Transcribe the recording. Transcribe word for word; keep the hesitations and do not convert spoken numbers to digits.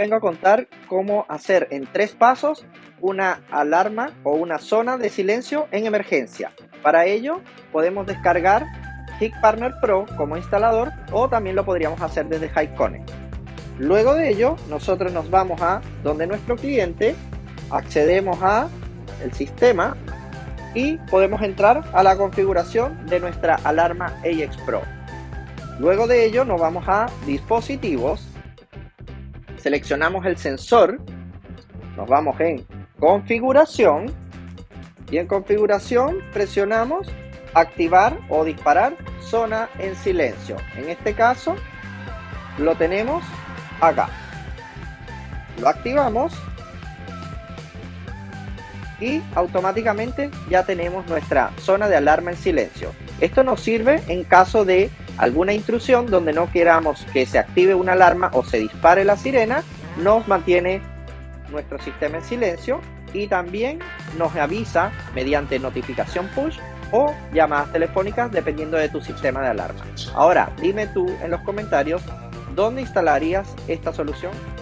vengo a contar cómo hacer en tres pasos una alarma o una zona de silencio en emergencia. Para ello podemos descargar HikPartner Pro como instalador o también lo podríamos hacer desde HiConnect. Luego de ello nosotros nos vamos a donde nuestro cliente, accedemos a el sistema y podemos entrar a la configuración de nuestra alarma A X Pro. Luego de ello nos vamos a dispositivos, seleccionamos el sensor, nos vamos en configuración y en configuración presionamos activar o disparar zona en silencio. En este caso lo tenemos acá. Lo activamos y automáticamente ya tenemos nuestra zona de alarma en silencio. Esto nos sirve en caso de alguna intrusión donde no queramos que se active una alarma o se dispare la sirena. Nos mantiene nuestro sistema en silencio y también nos avisa mediante notificación push o llamadas telefónicas dependiendo de tu sistema de alarma. Ahora dime tú en los comentarios dónde instalarías esta solución.